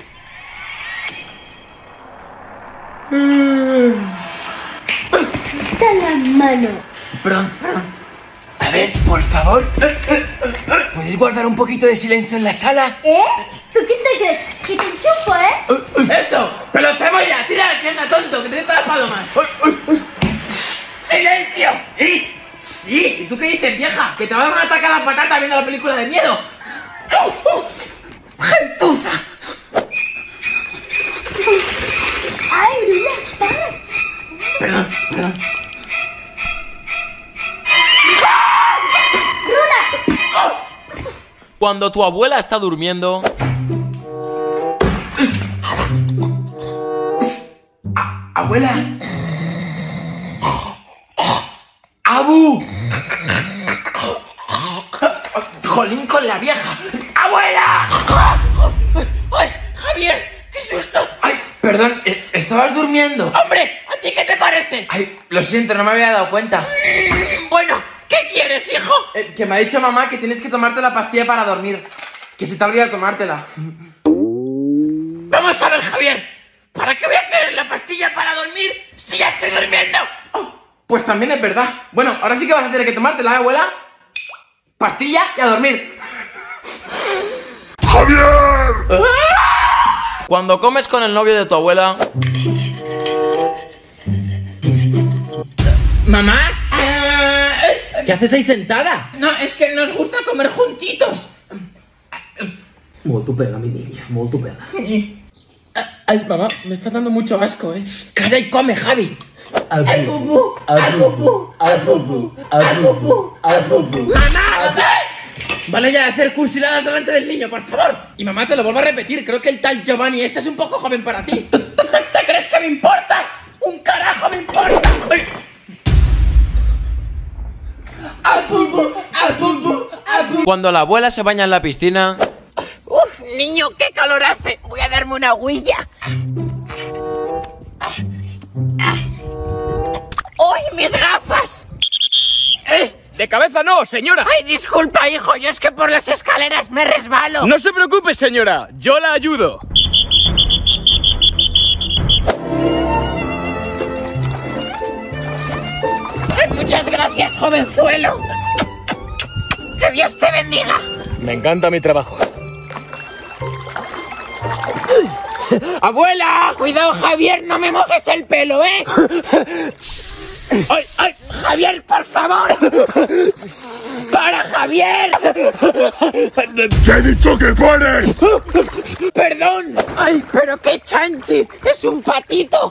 Quita la mano.
Perdón. A ver, por favor. ¿Puedes guardar un poquito de silencio en la sala?
¿Tú quién te crees? ¡Que te enchufo,
¡Eso! ¡Pero cebolla! ¡Tira la tienda, tonto! ¡Que te den las palomas! ¡Silencio! ¡Sí! ¿Y tú qué dices, vieja? ¡Que te va a dar un ataque a la patata viendo la película de miedo! ¡Gentuza!
¡Ay, Lula, para!
Perdón.
Cuando tu abuela está durmiendo...
¡Abuela! ¡Abu! ¡Jolín con la vieja! ¡Abuela! ¡Ay, Javier! ¡Qué susto! ¡Ay, perdón! ¿Estabas durmiendo?
¡Hombre! ¿A ti qué te parece?
Ay, lo siento, no me había dado cuenta.
Bueno, ¿qué quieres, hijo?
Que me ha dicho mamá que tienes que tomarte la pastilla para dormir. Que se te ha olvidado tomártela.
Vamos a ver, Javier. ¿Para qué voy a querer la pastilla para dormir si ya estoy durmiendo?
Pues también es verdad. Bueno, ahora sí que vas a tener que tomártela, abuela. Pastilla y a dormir.
¡Javier!
Cuando comes con el novio de tu abuela...
¿Mamá? ¿Qué haces ahí sentada?
No, es que nos gusta comer juntitos. Molto bella, mi niña, molto bella. Ay, mamá, me está dando mucho asco, ¿eh? ¡Calla y come, Javi!
Al bubu, al bubu, al bubu, al bubu, al bubu.
¡Mamá! Vale ya de hacer cursiladas delante del niño, por favor. Y mamá, te lo vuelvo a repetir, creo que el tal Giovanni este es un poco joven para ti. ¿Te crees que me importa? ¡Un carajo me importa! ¡Ay!
Al bubu, al bubu, al bubu.
Cuando la abuela se baña en la piscina...
¡Uf, niño, qué calor hace! Voy a darme una huilla. ¡Uy, mis gafas!
¡De cabeza no, señora!
¡Ay, disculpa, hijo! Yo es que por las escaleras me resbalo.
No se preocupe, señora. Yo la ayudo.
Muchas gracias, jovenzuelo. ¡Que Dios te bendiga!
Me encanta mi trabajo.
¡Abuela! Cuidado, Javier, no me mojes el pelo, ¿eh?
¡Ay, ay!
¡Javier, por favor! ¡Para, Javier!
¡Te he dicho que pares!
¡Perdón! ¡Ay, pero qué chanchi! ¡Es un patito!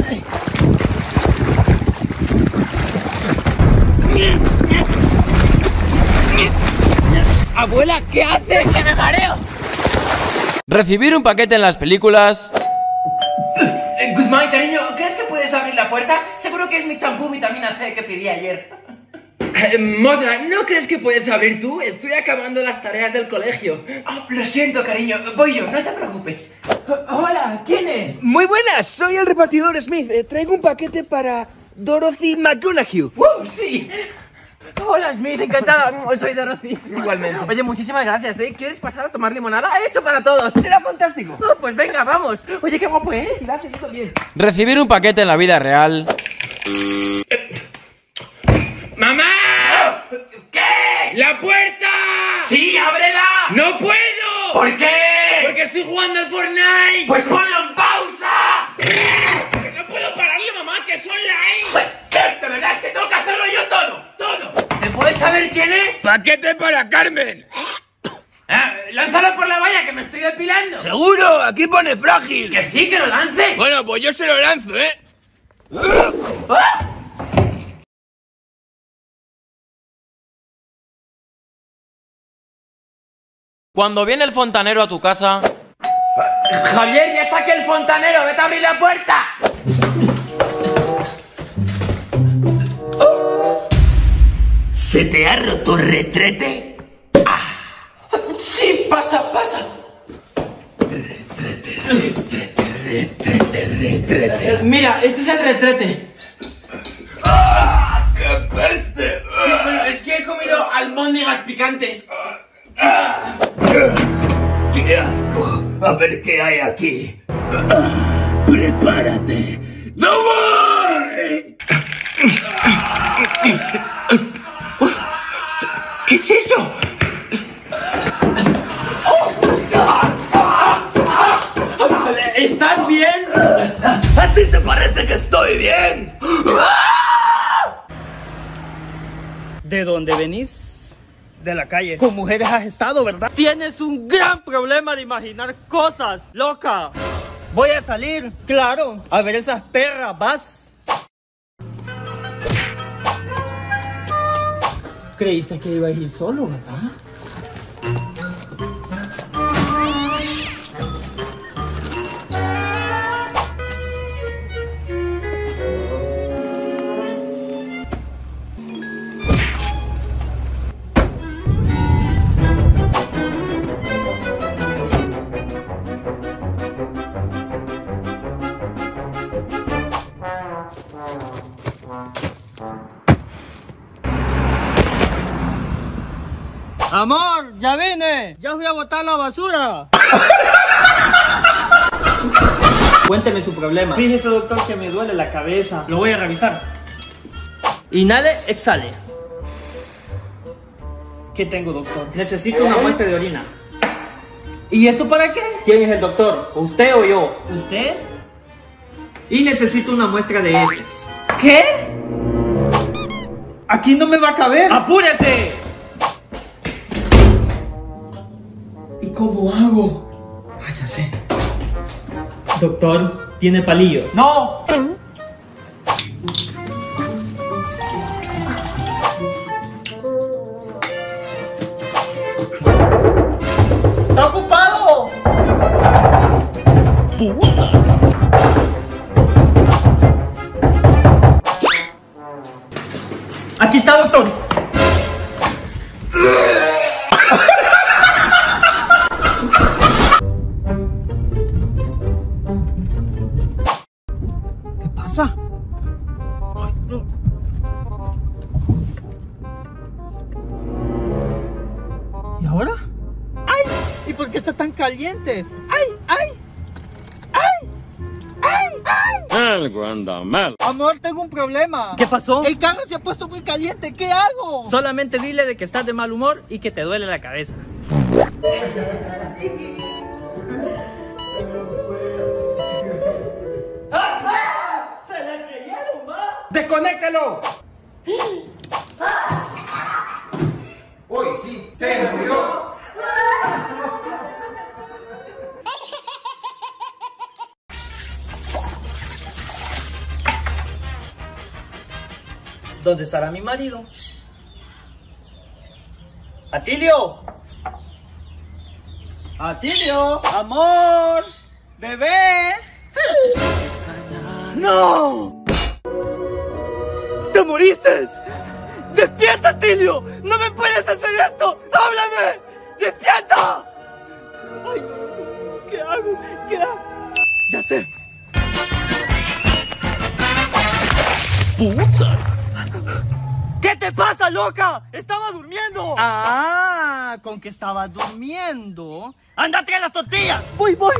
Abuela, ¿qué haces? ¡Que me mareo!
Recibir un paquete en las películas...
Guzmán, cariño, ¿crees que puedes abrir la puerta? Seguro que es mi champú vitamina C que pedí ayer. Moda, ¿no crees que puedes abrir tú? Estoy acabando las tareas del colegio. Oh, lo siento, cariño, voy yo, no te preocupes. Hola, ¿quién es?
Muy buenas, soy el repartidor Smith. Traigo un paquete para Dorothy McGonaghy.
Sí. Hola, Smith, encantada. Soy Dorothy. Igualmente. Oye, muchísimas gracias, ¿eh? ¿Quieres pasar a tomar limonada? ¡He hecho para todos! ¡Será fantástico! Oh, pues venga, vamos. Oye, qué guapo, ¿eh? Gracias, yo también.
Recibir un paquete en la vida real...
¡Mamá! ¿Qué? ¡La puerta! ¡Sí, ábrela! ¡No puedo! ¿Por qué? Porque estoy jugando al Fortnite. ¡Pues ponlo en pausa! ¡Que no puedo pararle, mamá, que es online! De verdad es que tengo que hacerlo yo todo. ¿Se puede saber quién es?
¡Paquete para Carmen!
Lánzalo por la valla, que me estoy depilando.
¡Seguro! Aquí pone frágil.
Que sí, que lo lance.
Bueno, pues yo se lo lanzo, ¿eh?
¡Ah!
Cuando viene el fontanero a tu casa...
Javier, ya está aquí el fontanero, vete a abrir la puerta.
¿Se te ha roto el retrete?
Sí, pasa.
Retrete.
Mira, este es el retrete.
¡Qué peste!
Sí, bueno, es que he comido albóndigas picantes.
¡Qué asco! A ver qué hay aquí. ¡Prepárate! ¡No voy! ¿Qué es eso?
¿Estás bien?
¿A ti te parece que estoy bien?
¿De dónde venís? De la calle. Con mujeres has estado, ¿verdad? Tienes un gran problema de imaginar cosas, loca. Voy a salir, claro, a ver esas perras, ¿vas? Creíste que iba a ir solo, ¿verdad? Amor, ya vine. Ya fui a botar la basura. Cuénteme su problema. Fíjese, doctor, que me duele la cabeza. Lo voy a revisar. Inhale, exhale. ¿Qué tengo, doctor? Necesito una muestra de orina. ¿Y eso para qué? ¿Quién es el doctor? ¿Usted o yo? ¿Usted? Y necesito una muestra de heces. ¿Qué? Aquí no me va a caber. ¡Apúrese!
¿Cómo hago? Ah, ya sé.
Doctor, tiene palillos.
¡No!
¡Está ocupado! ¡Puta! Aquí está, doctor. ¿Qué pasa? Ay, no. ¿Y ahora? ¡Ay! ¿Y por qué está tan caliente? ¡Ay! ¡Ay! ¡Ay! ¡Ay! ¡Ay!
Algo anda mal.
Amor, tengo un problema. ¿Qué pasó? El carro se ha puesto muy caliente. ¿Qué hago? Solamente dile de que estás de mal humor y que te duele la cabeza. ¡Se le creyeron, ma!
¡Desconéctalo! Uy, sí, se murió.
¿Dónde estará mi marido? ¡Atilio! ¡Atilio! ¡Amor! ¡Bebé! ¡No! ¡Te moriste! ¡Despierta, Atilio! ¡No me puedes hacer esto! ¡Háblame! ¡Despierta! ¡Ay! ¿Qué hago? ¿Qué hago? ¡Ya sé! ¡Puta! ¿Qué te pasa, loca? ¡Estaba durmiendo! Ah, con que estaba durmiendo. ¡Ándate a las tortillas! ¡Voy, voy!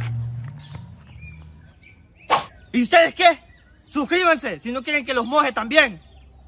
¿Y ustedes qué? Suscríbanse si no quieren que los moje también.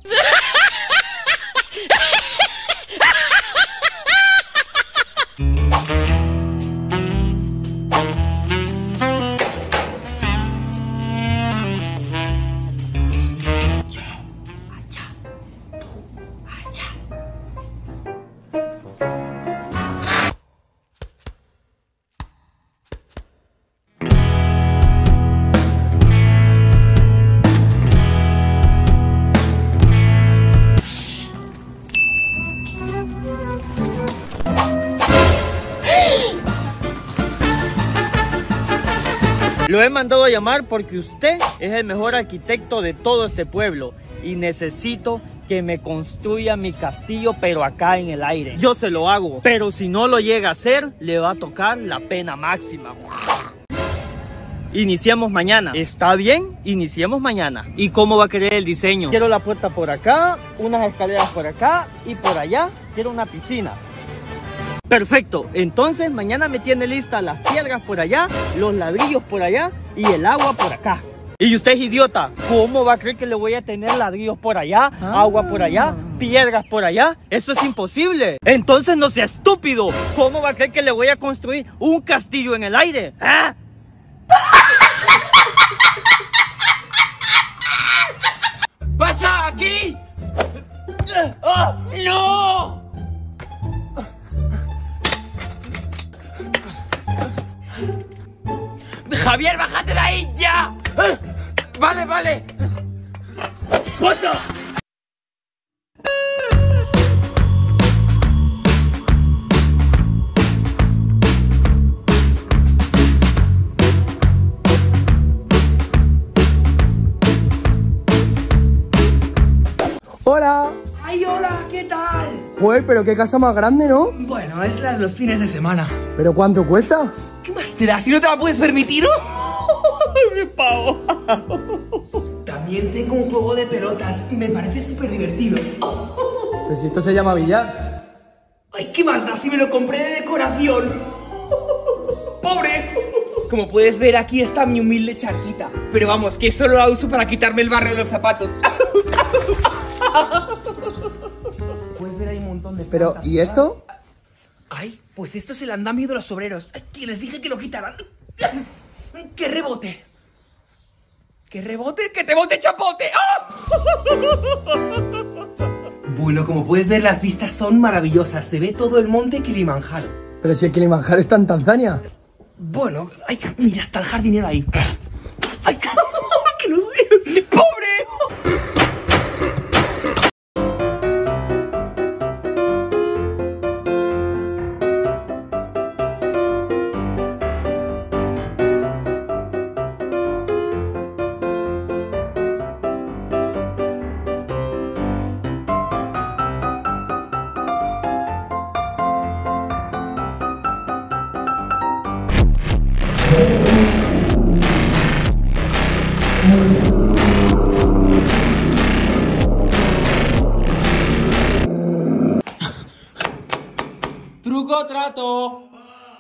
Lo he mandado a llamar porque usted es el mejor arquitecto de todo este pueblo y necesito que me construya mi castillo, pero acá en el aire. Yo se lo hago, pero si no lo llega a hacer, le va a tocar la pena máxima. Iniciemos mañana. ¿Está bien? Iniciemos mañana. ¿Y cómo va a querer el diseño? Quiero la puerta por acá, unas escaleras por acá y por allá quiero una piscina. Perfecto, entonces mañana me tiene lista las piedras por allá, los ladrillos por allá y el agua por acá. Y usted es idiota, ¿cómo va a creer que le voy a tener ladrillos por allá, agua por allá, piedras por allá? Eso es imposible. Entonces no sea estúpido, ¿cómo va a creer que le voy a construir un castillo en el aire? ¿Ah?
¡Pasa aquí! ¡Oh, no! ¡Javier, bájate de ahí ya! Vale, vale. ¡Pasa!
¡Hola!
¡Ay, hola! ¿Qué tal?
Joder, pero qué casa más grande, ¿no?
Bueno, es la de los fines de semana.
¿Pero cuánto cuesta?
¿Qué más te da? ¿Si no te la puedes permitir? ¡Me pago! También tengo un juego de pelotas y me parece súper divertido.
Pues esto se llama billar.
¡Ay, qué más da si me lo compré de decoración! ¡Pobre! Como puedes ver, aquí está mi humilde charquita. Pero vamos, que solo la uso para quitarme el barro de los zapatos. Puedes ver ahí un montón de
Pero,
plantas.
¿y esto?
Ay, pues esto es el andamio de los obreros. Ay, que les dije que lo quitaran. ¡Que rebote! ¡Que rebote! ¡Que te bote chapote! ¡Ah! Bueno, como puedes ver, las vistas son maravillosas. Se ve todo el monte Kilimanjaro.
Pero si el Kilimanjaro está en Tanzania.
Bueno, mira, está el jardinero ahí. ¡Ay, que nos ve! ¡Pobre!
¡Truco trato!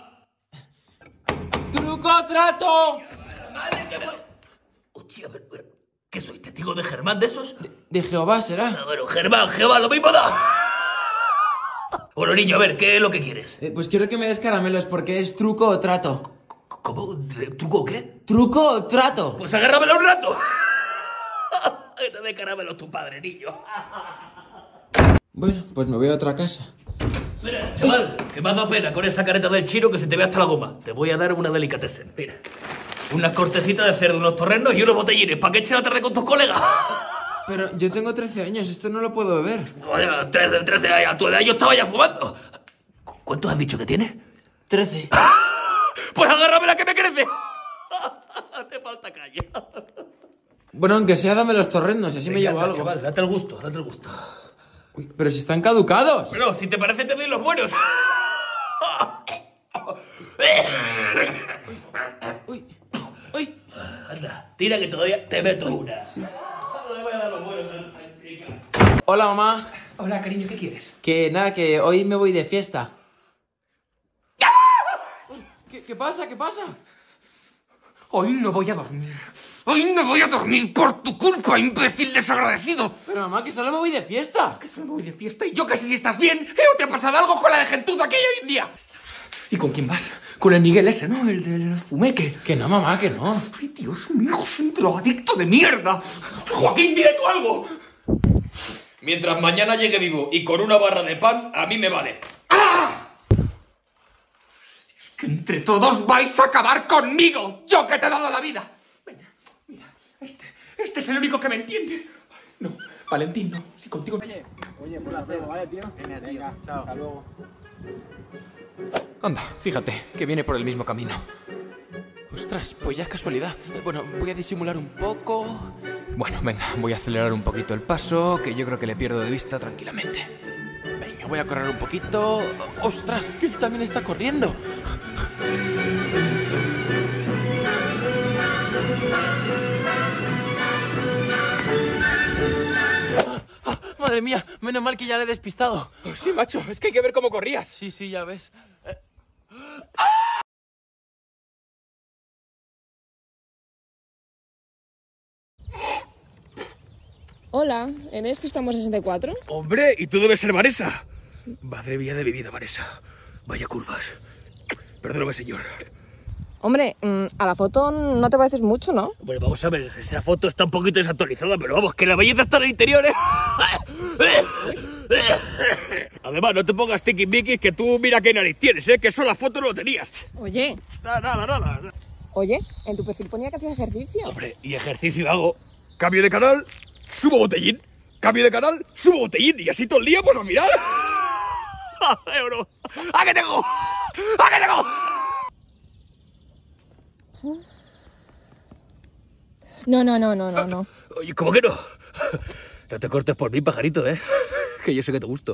¡Truco trato!
Hostia, pero, ¿qué soy? ¿Testigo de Germán de esos?
De Jehová será.
Bueno, Germán, lo mismo da. Bueno, niño, a ver, ¿qué es lo que quieres?
Pues quiero que me des caramelos porque es truco o trato.
¿Cómo? ¿Truco o qué?
¿Truco o trato?
Pues agárramelo un rato. Que te dé caramelos tu padre, niño.
Bueno, pues me voy a otra casa.
Mira, chaval, que me ha dado pena con esa careta del chino que se te ve hasta la goma. Te voy a dar una delicatessen, mira. Unas cortecitas de cerdo, unos torrenos y unos botellines. ¿Para qué eches la tarde con tus colegas?
Pero yo tengo 13 años, esto no lo puedo beber.
Vaya, 13 años, a tu edad yo estaba ya fumando. ¿Cuántos has dicho que tienes?
13.
Pues agárrame la que me crece. Te falta calle.
Bueno, aunque sea, dame los torrenos y así me llevo algo.
Chaval, date el gusto, date el gusto.
Uy, pero si están caducados.
Pero si te parece te doy los buenos.
Uy, uy.
Anda, tira que todavía te meto una. Sí.
Hola, mamá.
Hola, cariño, ¿qué quieres?
Que nada, que hoy me voy de fiesta. ¿Qué pasa? ¿Qué pasa?
Hoy no voy a dormir. Hoy no voy a dormir por tu culpa, imbécil desagradecido.
Pero mamá, que solo me voy de fiesta.
Que solo me voy de fiesta y yo que sé si estás bien. ¿O te ha pasado algo con la de gentuza que hay hoy en día? ¿Y con quién vas? Con el Miguel ese, ¿no? El del fumeque.
Que no, mamá, que no.
Ay, Dios mío, es un drogadicto de mierda. Joaquín, dile tú algo. Mientras mañana llegue vivo y con una barra de pan, a mí me vale. ¡Ah! Que entre todos vais a acabar conmigo. Yo que te he dado la vida. Venga, mira, este es el único que me entiende. No, Valentín, no. Si contigo...
Oye, pues hacemos, ¿vale, tío? Venga, chao. Hasta luego.
Anda, fíjate, que viene por el mismo camino. Ostras, pues ya es casualidad. Bueno, voy a disimular un poco. Bueno, venga, voy a acelerar un poquito el paso, que yo creo que le pierdo de vista tranquilamente. Venga, voy a correr un poquito. ¡Ostras, que él también está corriendo! ¡Madre mía! Menos mal que ya le he despistado.
Sí, macho, es que hay que ver cómo corrías.
Sí, ya ves.
Hola, ¿eres Cristóbal 64?
Hombre, y tú debes ser Vanessa. Madre mía de mi vida, Vanessa. Vaya curvas. Perdóname, señor.
Hombre, a la foto no te pareces mucho, ¿no?
Bueno, vamos a ver, esa foto está un poquito desactualizada, pero vamos, que la belleza está en el interior, ¿eh? Además, no te pongas tiquismiquis, que tú mira qué nariz tienes, ¿eh? Que eso la foto no lo tenías.
Oye.
Nada.
Oye, en tu perfil ponía que hacías ejercicio.
Hombre, y ejercicio hago. Cambio de canal, subo botellín. Cambio de canal, subo botellín. Y así todo el día, pues a mirar. Euro. ¡Ah, que tengo! ¡Ah, que tengo!
No.
Oye, ¿cómo que no? No te cortes por mí, pajarito, ¿eh? Que yo sé que te gusto.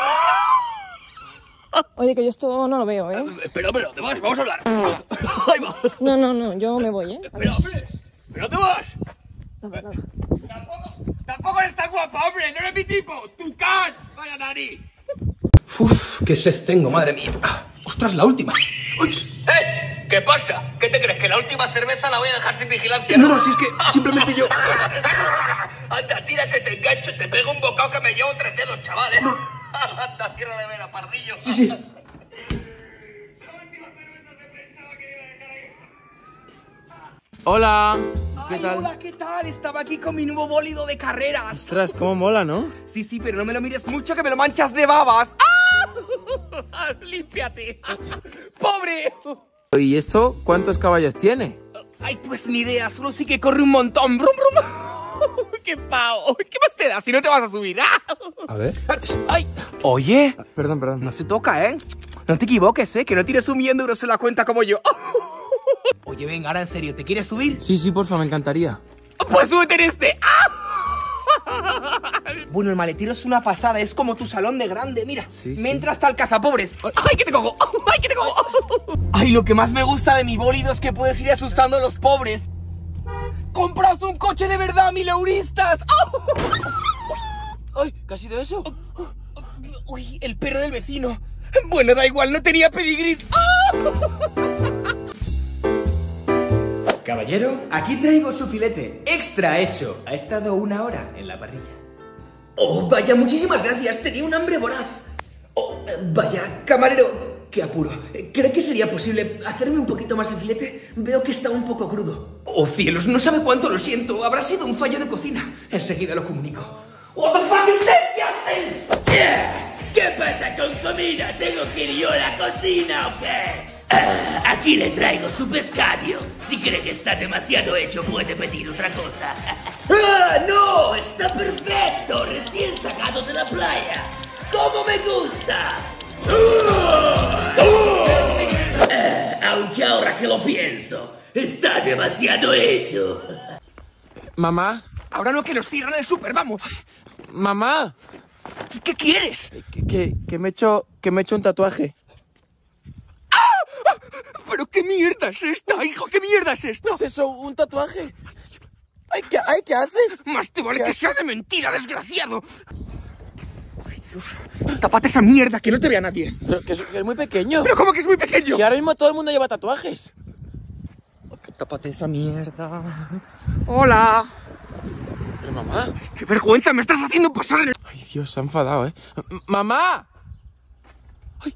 Oye, que yo esto no lo veo, ¿eh?
Espera, ¿dónde vas? Vamos a hablar. Ahí va.
No, yo me voy, ¿eh?
Espera, hombre. ¿Pero dónde vas?
Nada.
Tampoco eres tan guapa, hombre. No eres mi tipo. ¡Tucán! ¡Vaya nariz!
Uf, qué sed tengo, madre mía. Ostras, la última.
¿Qué pasa? ¿Qué te crees? ¿Que la última cerveza la voy a dejar sin vigilancia?
No, si es que simplemente yo...
Anda, tírate, te engancho, te pego un bocado que me llevo 3 dedos, chavales. Anda, cierra de veras, pardillo.
Sí.
Hola, ¿qué tal?
Hola, ¿qué tal? Estaba aquí con mi nuevo bólido de carreras.
Ostras, cómo mola, ¿no?
Sí, pero no me lo mires mucho que me lo manchas de babas. ¡Ah! ¡Límpiate! ¡Pobre!
¿Y esto cuántos caballos tiene?
Ay, pues ni idea, solo sí que corre un montón. ¡Brum, brum! ¡Qué pao! ¿Qué más te da si no te vas a subir?
A ver.
¡Ay! Oye,
Perdón.
no se toca, ¿eh? No te equivoques, ¿eh? Que no tires 1.000.000 de euros en la cuenta como yo. Oye, venga, ahora en serio, ¿te quieres subir?
Sí, porfa, me encantaría.
Pues súbete en este. Bueno, el maletero es una pasada, es como tu salón de grande, mira.
Sí.
Me entra hasta el cazapobres. ¡Ay, que te cojo! ¡Ay, que te cojo! Ay, lo que más me gusta de mi bólido es que puedes ir asustando a los pobres. ¡Compraos un coche de verdad, mileuristas!
¡Ay! ¿Qué ha sido eso?
Uy, el perro del vecino. Bueno, da igual, no tenía pedigrí.
Caballero, aquí traigo su filete extra hecho. Ha estado 1 hora en la parrilla.
Oh, vaya, muchísimas gracias. Tenía un hambre voraz. Oh, vaya, camarero, qué apuro. ¿Cree que sería posible hacerme un poquito más el filete? Veo que está un poco crudo. Oh, cielos, no sabe cuánto lo siento. Habrá sido un fallo de cocina. Enseguida lo comunico. What the fuck is this, Justin?
¿Qué pasa con comida? ¿Tengo que ir yo a la cocina o qué? Aquí le traigo su pescado. Si cree que está demasiado hecho, puede pedir otra cosa. ¡Ah, no! ¡Está perfecto! Recién sacado de la playa. ¡Cómo me gusta! Aunque ahora que lo pienso, está demasiado hecho.
Mamá.
Ahora no, que nos cierran el súper, vamos.
Mamá.
¿Qué quieres?
Que me he hecho un tatuaje.
¿Pero qué mierda es esta, hijo? ¿Qué mierda es esto?
¿Es eso, un tatuaje? Ay, ¿qué haces?
Más te vale que sea de mentira, desgraciado. Ay, Dios. Tápate esa mierda, que no te vea nadie.
Pero que es muy pequeño.
¿Pero cómo que es muy pequeño?
Y ahora mismo todo el mundo lleva tatuajes.
Tápate esa mierda. Hola.
Pero mamá.
¡Qué vergüenza! ¡Me estás haciendo pasar en el...
Ay, Dios, se ha enfadado, ¿eh? ¡Mamá! ¡Ay!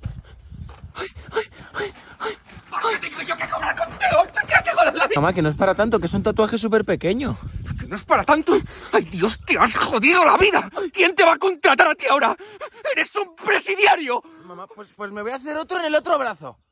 ¿Por qué tengo yo que cobrar contigo? ¡Te jodas la vida!
Mamá, que no es para tanto, que es un tatuaje súper pequeño.
¿Que no es para tanto? ¡Ay, Dios, te has jodido la vida! ¿Quién te va a contratar a ti ahora? ¡Eres un presidiario!
Mamá, pues me voy a hacer otro en el otro brazo.